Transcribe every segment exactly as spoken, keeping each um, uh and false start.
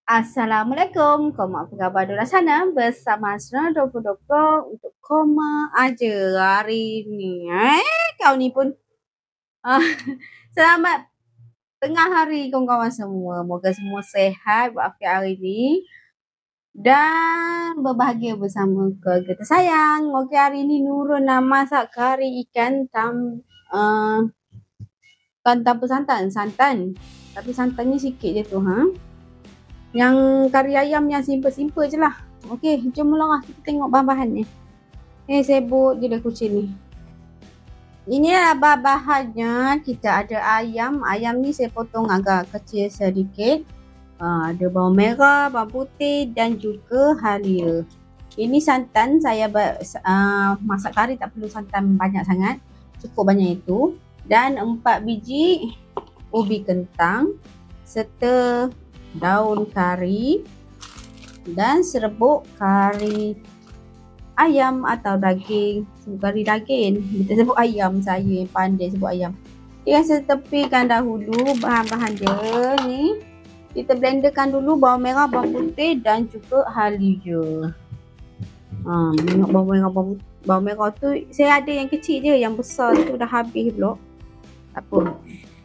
Assalamualaikum, koma apa khabar di luar sana? Bersama Asna dua puluh dua puluh untuk koma aja hari ni. Eh, kau ni pun. Ah, selamat tengah hari kawan-kawan semua. Moga semua sehat walafiat hari ni dan berbahagia bersama keluarga tersayang. Okey, hari ni Nurul nak masak kari ikan tam uh, kan tanpa santan, santan. Tapi santannya sikit je tu, ha. Yang kari ayam yang simple-simple je lah. Okey, jom lah kita tengok bahan-bahan ni. Eh, sebut je dah kucing ni. Ini adalah bahan-bahannya. Kita ada ayam. Ayam ni saya potong agak kecil sedikit. Uh, ada bawang merah, bawang putih dan juga halia. Ini santan. Saya uh, masak kari tak perlu santan banyak sangat. Cukup banyak itu. Dan empat biji ubi kentang serta daun kari dan serbuk kari ayam atau daging. Sebut kari daging, kita sebut ayam, saya yang pandai sebut ayam. Kita setepikan dahulu bahan-bahan dia ni. Kita blenderkan dulu bawang merah, bawang putih dan juga halia. Ha, tengok bawang merah, bawang, bawang merah tu saya ada yang kecil je, yang besar tu dah habis pula. Tak apa.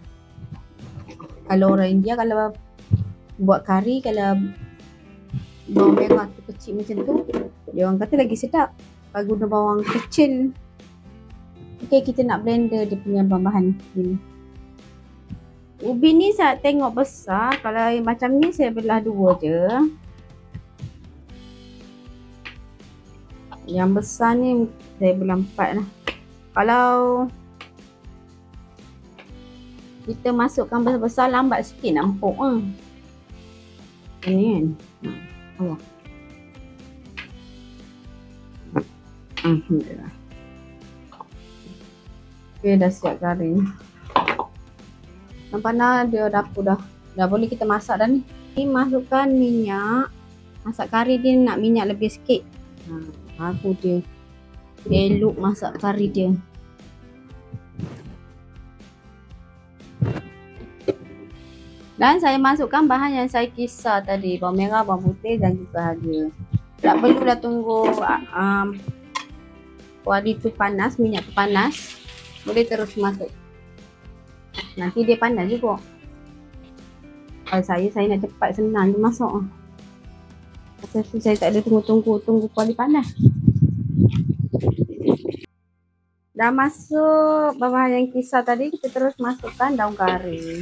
Kalau orang India kalau buat kari, kalau bawang merah tu kecil macam tu, dia orang kata lagi sedap kalau guna bawang kecil. Okey, kita nak blender dia punya bahan-bahan ni. Ubi ni saya tengok besar. Kalau macam ni saya belah dua je. Yang besar ni saya belah empat lah. Kalau kita masukkan besar-besar lambat sikit nak empuk lah. Ini kan. Allah. Alhamdulillah. Okay, dah siap kari. Nampak nak dia dapur dah. Dah boleh kita masak dah ni. Ni masukkan minyak. Masak kari dia nak minyak lebih sikit. Ha, aku dia elok masak kari dia. Dan saya masukkan bahan yang saya kisar tadi. Bawang merah, bawang putih dan juga halia. Tak perlu dah tunggu um, kuali tu panas, minyak tu panas. Boleh terus masuk. Nanti dia panas juga. Kalau saya, saya nak cepat senang dia masuk. Pasal tu saya tak ada tunggu-tunggu tunggu kuali panas. Dah masuk bahan yang kisar tadi, kita terus masukkan daun kari.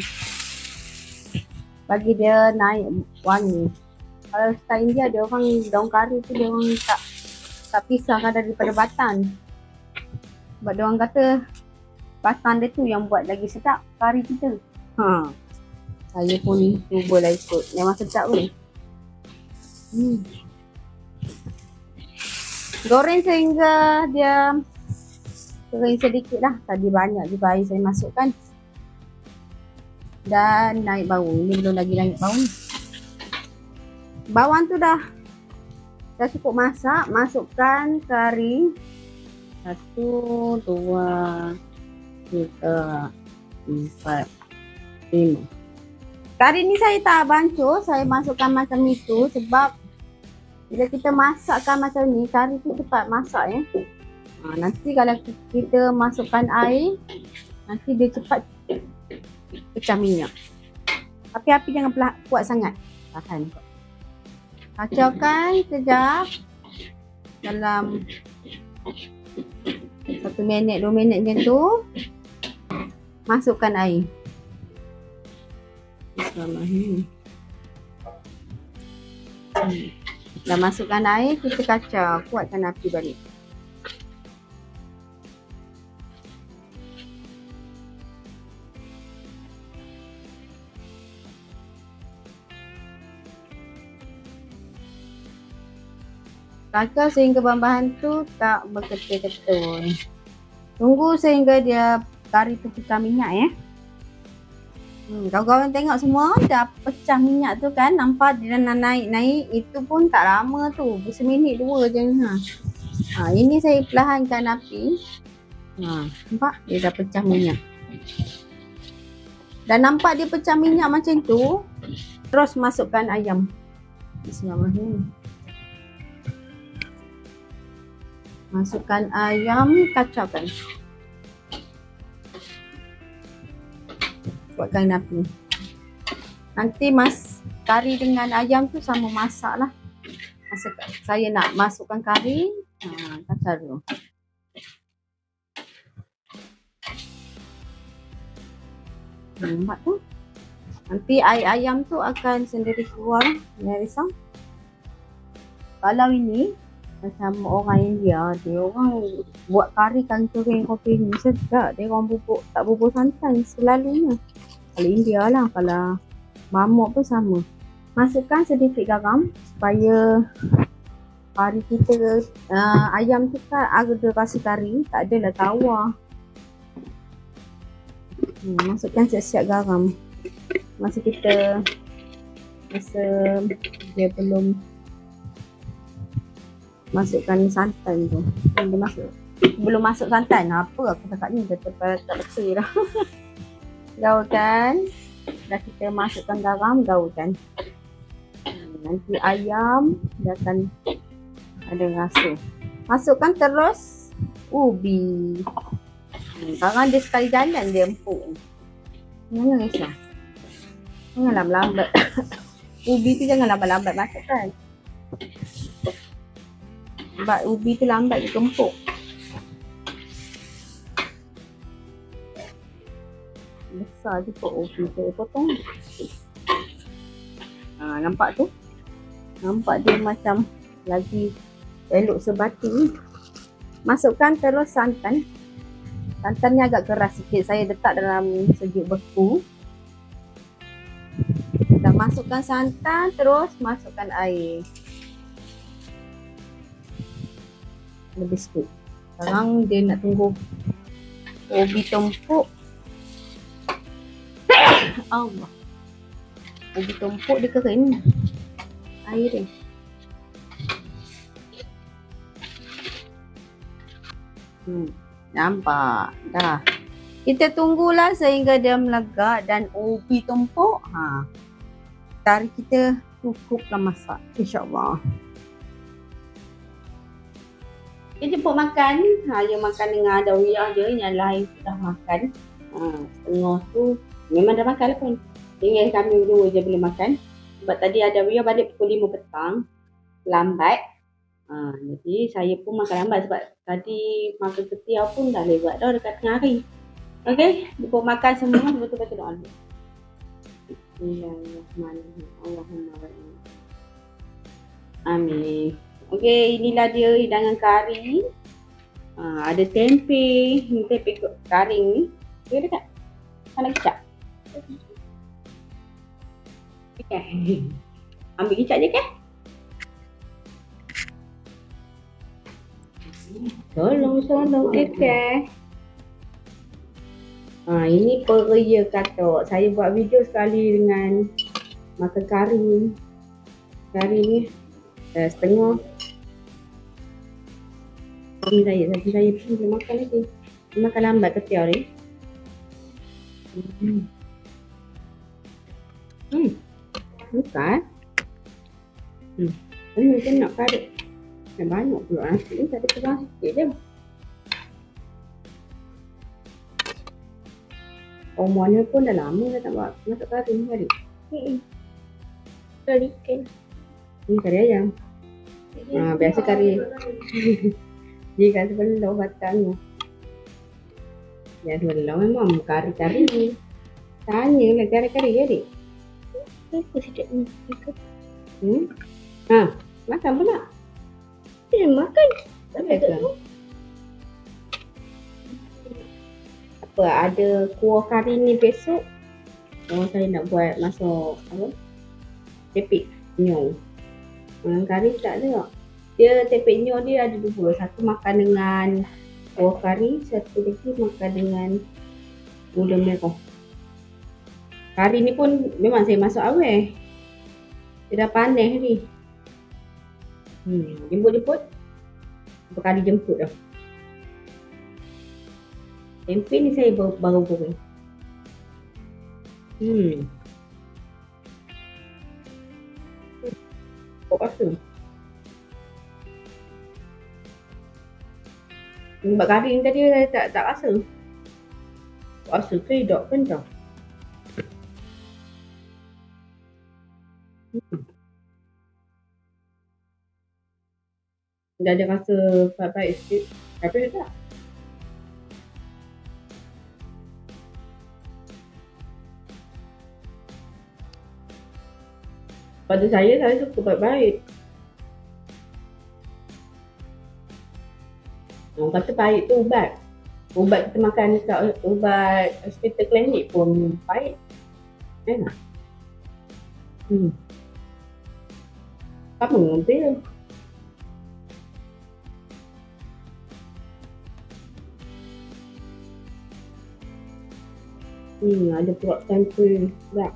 Bagi dia naik wangi. Kalau style India ada orang daun kari tu dia orang tak tak pisahkan daripada batang. Sebab dia orang kata batang dia tu yang buat lagi sedap kari kita. Ha. Saya pun cubalah ikut. Memang sedap weh. Hmm. Goreng sehingga dia kering sedikit lah. Tadi banyak juga air saya masukkan. Dan naik bau. Ini belum lagi naik bau ni. Bawang tu dah dah cukup masak. Masukkan kari. Satu, dua, tiga, empat, lima. Kari ni saya tak bancuh. Saya masukkan macam itu sebab bila kita masakkan macam ni, kari tu cepat masak ya. Ha, nanti kalau kita masukkan air, nanti dia cepat pecah minyak. Tapi api jangan kuat sangat. Tahan. Kacaukan sekejap. Dalam satu minit, dua minit macam tu. Masukkan air. Bismillahirrahmanirrahim. Hmm. Dah masukkan air, kita kacau. Kuatkan api balik. Kacau sehingga bahan-bahan tu tak berketul-ketul. Tunggu sehingga dia kari tu pecah minyak ya. Hmm, kawan-kawan tengok semua dah pecah minyak tu kan. Nampak dia dah naik-naik. Itu pun tak lama tu. Seminit dua je. Ha. Ha, ini saya perlahankan api. Ha, nampak dia dah pecah minyak. Dan nampak dia pecah minyak macam tu. Terus masukkan ayam. Bismillahirrahmanirrahim. Masukkan ayam, kacaukan. Buatkan api. Nanti mas kari dengan ayam tu sama masak lah. Masuk, saya nak masukkan kari. Ha, kacau dulu. Nampak tu. Nanti air ayam tu akan sendiri keluar. Jangan risau. Kalau ini macam orang India, dia orang buat kari kan kering kopi ni sedap. Dia orang bubuk, tak bubuk santan selalunya. Kalau India lah, kalau mamuk pun sama. Masukkan sedikit garam supaya kari kita, uh, ayam tu kan ada rasa kari, tak adalah tawar. Hmm, masukkan siap-siap garam. Masa kita masa dia belum masukkan santan tu, belum masuk belum masuk santan, apa aku cakap ni dah tak betul dah. Gaulkan, dah kita masukkan garam, gaulkan. Nanti ayam dia akan ada rasa. Masukkan terus ubi. Sekarang dia sekali jalan dia empuk. Jangan risau. Jangan lambat-lambat. Ubi tu jangan lambat-lambat masukkan. Sebab ubi tu lambat dia kempuk. Besar je kot ubi tu, potong. Ha, nampak tu? Nampak dia macam lagi elok sebati. Masukkan terus santan. Santannya agak keras sikit. Saya letak dalam sejuk beku. Dah masukkan santan, terus masukkan air. Lebih sikit. Sekarang dia nak tunggu ubi tumpuk. Allah. Ubi tumpuk dia kering. Air dia. Hmm. Nampak dah. Kita tunggulah sehingga dia melegak dan ubi tumpuk. Ha. Kari kita cukuplah masak, insya-Allah. Kita jemput makan. Ha, dia makan dengan dawiyah je, yang lain sudah makan. Ha, setengah tu memang dah makan pun. Tinggal kami dua je boleh makan. Sebab tadi ada dawiyah balik pukul lima petang. Lambat. Ha, jadi saya pun makan lambat sebab tadi makan ketiau pun dah lewat dah dekat tengah hari. Okey, jemput makan semua, betul-betul doa dulu. Bismillahirrahmanirrahim. Allahumma barik. Amin. Okey, inilah dia hidangan kari. Ha, ada tempe, ini tempe garing ni. Okey dekat. Mana kicap? Okey. Ambil kicap je ke? Tolong, tolong, okey. Ha, ini peria katok. Saya buat video sekali dengan makan kari. Kari ni uh, setengah. Ini saya, tapi saya pun belum makan lagi. Makan lambat ketiau ni. Hmm. Hmm. Bukan. Hmm. Ini mungkin nak karet. Yang banyak pula nasi ni, tak ada kurang sikit je. Omanya pun dah lama dah tak buat masak kari ni kali. Hmm. Kari ikan. Ini kari ayam. Ha, biasa kari. Jika sebelum batangnya. Ya dulu memang kari-kari ni. Tanya lah kari-kari ya dik. Apa sedap ni? Hmm? Ha, makan pula. Dia makan. Boleh ke? Apa, ada kuah kari ni besok. Oh, saya nak buat masuk apa? Tepik nyong. Dengan kari tak ada tak? Dia tepik nyong dia ada dua. Satu makan dengan kuah kari, satu lagi makan dengan gula merah. Kari ni pun memang saya masuk awal. Dia dah panas ni. Hmm, jemput-jemput. Berkali jemput dah. Tempe ni saya baru, baru goreng. Hmm. Kok rasa? Mbak garing tadi tak tak rasa. Kok rasa ke hidup kan tau? Hmm. Dah ada rasa baik-baik sikit. Tapi tak. Pada saya, saya suka baik-baik. Orang kata baik tu ubat. Ubat kita makan dekat ubat hospital klinik pun baik. Enak. Hmm. Sama dengan pil. Hmm, ada perut tempel juga.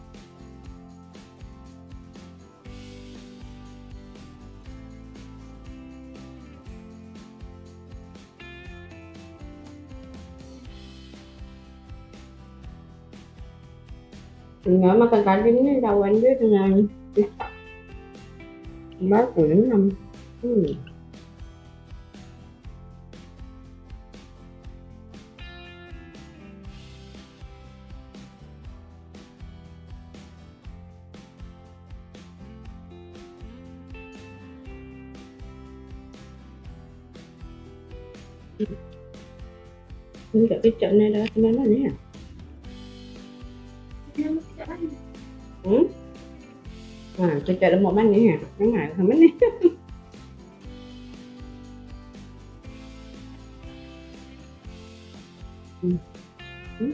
Dengan makan kambing ni lawan dia dengan pisang. Bagus enam. Hmm. Ini kat kecap ni dah macam mana ni ya? Hmm? Ha, kecap lemak manis ya? Jangan macam mana? Hmm. Hmm?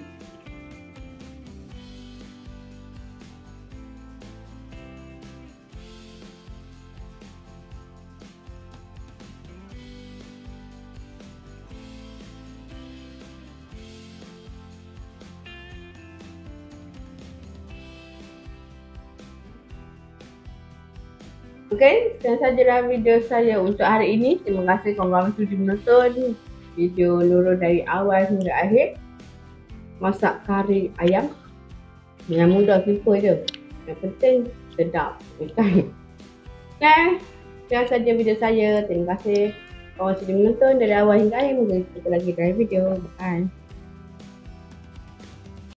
Okey, sekian sajalah video saya untuk hari ini. Terima kasih kawan-kawan sudi menonton video Nurul dari awal hingga akhir. Masak kari ayam yang mudah, simple je. Yang penting sedap. Okay. Okay, sekian saja video saya. Terima kasih kawan sudi menonton dari awal hingga akhir. Mungkin kita lagi dari video. Bye.